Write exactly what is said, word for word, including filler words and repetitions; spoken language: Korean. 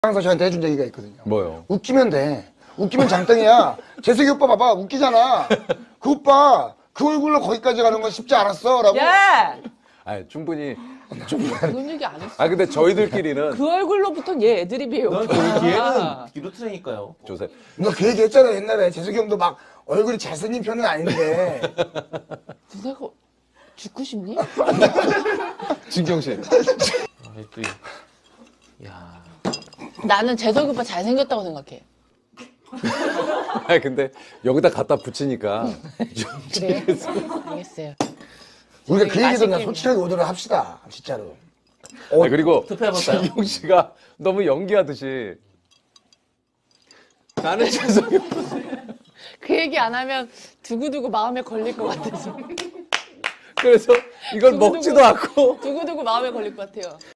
항상 저한테 해준 얘기가 있거든요. 뭐요? 웃기면 돼. 웃기면 장땡이야. 재석이 오빠 봐봐. 웃기잖아. 그 오빠 그 얼굴로 거기까지 가는 건 쉽지 않았어. 라고. 야! 아 충분히. 그런 얘기 안 했어. 아 근데 저희들끼리는 그 얼굴로부터는 얘 애드립이에요. 넌 오빠. 저희 기회는 기루트라니까요. 조셉. 너 그 얘기 했잖아. 옛날에 재석이 형도 막 얼굴이 잘생긴 편은 아닌데. 누나가 죽고 싶니? 진경 씨. 아, 또, 이- 야. 나는 재석이 오빠 잘생겼다고 생각해. 아 근데 여기다 갖다 붙이니까 그래? 알겠어요. 우리가 그 얘기도 그냥 맛있게 솔직하게 오도록 합시다. 진짜로. 아, 그리고 투표해볼까요? 진경 씨가 너무 연기하듯이 나는 재석이 오빠. 그 얘기 안 하면 두고두고 마음에 걸릴 것 같아서. 그래서 이걸 두고두고- 먹지도 않고 두고두고 마음에 걸릴 것 같아요.